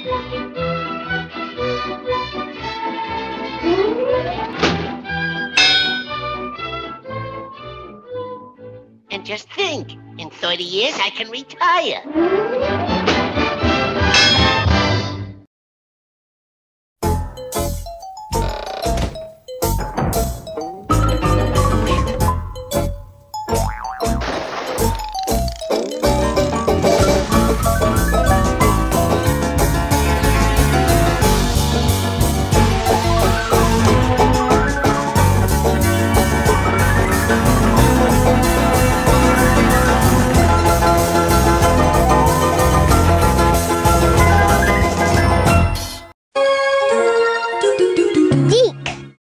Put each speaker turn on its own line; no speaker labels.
And just think, in 30 years I can retire.